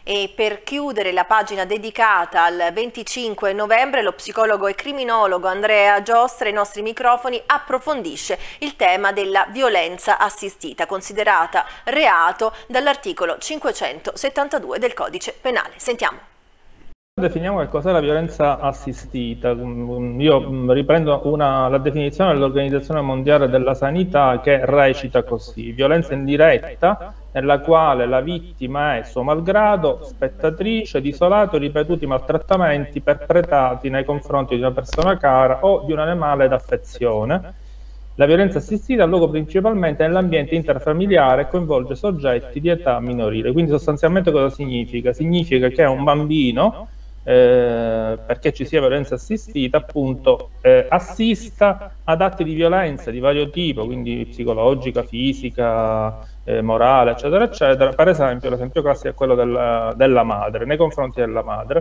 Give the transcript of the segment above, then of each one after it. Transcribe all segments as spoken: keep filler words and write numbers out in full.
E per chiudere la pagina dedicata al venticinque novembre, lo psicologo e criminologo Andrea Giostra ai nostri microfoni approfondisce il tema della violenza assistita, considerata reato dall'articolo cinquecentosettantadue del Codice Penale. Sentiamo. Definiamo che cos'è la violenza assistita. Io riprendo una, la definizione dell'Organizzazione Mondiale della Sanità, che recita così: violenza indiretta nella quale la vittima è, suo malgrado, spettatrice di isolati o ripetuti maltrattamenti perpetrati nei confronti di una persona cara o di un animale d'affezione. La violenza assistita ha luogo principalmente nell'ambiente interfamiliare e coinvolge soggetti di età minorile. Quindi sostanzialmente cosa significa? Significa che un bambino, Eh, perché ci sia violenza assistita, appunto, eh, assista ad atti di violenza di vario tipo, quindi psicologica, fisica, eh, morale, eccetera, eccetera. Per esempio, l'esempio classico è quello della, della madre, nei confronti della madre.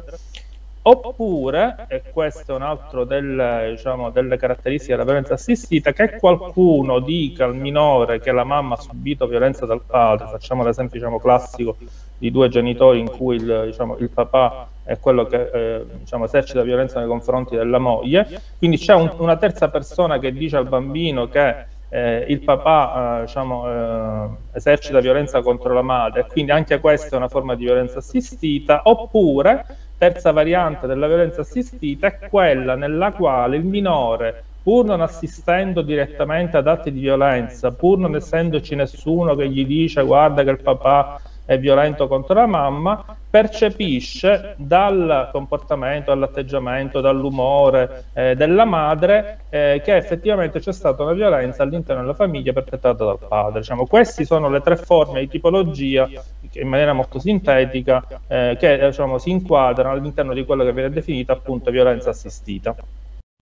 Oppure, e questo è un altro del, diciamo, delle caratteristiche della violenza assistita, che qualcuno dica al minore che la mamma ha subito violenza dal padre. Facciamo l'esempio, diciamo, classico di due genitori in cui il, diciamo, il papà è quello che eh, diciamo, esercita violenza nei confronti della moglie. Quindi c'è un, una terza persona che dice al bambino che eh, il papà eh, diciamo, eh, esercita violenza contro la madre, e quindi anche questa è una forma di violenza assistita. Oppure, terza variante della violenza assistita, è quella nella quale il minore, pur non assistendo direttamente ad atti di violenza, pur non essendoci nessuno che gli dice guarda che il papà è violento contro la mamma, percepisce dal comportamento, dall'atteggiamento, dall'umore eh, della madre eh, che effettivamente c'è stata una violenza all'interno della famiglia perpetrata dal padre. Diciamo, queste sono le tre forme di tipologia che, in maniera molto sintetica, eh, che diciamo, si inquadrano all'interno di quello che viene definita appunto violenza assistita.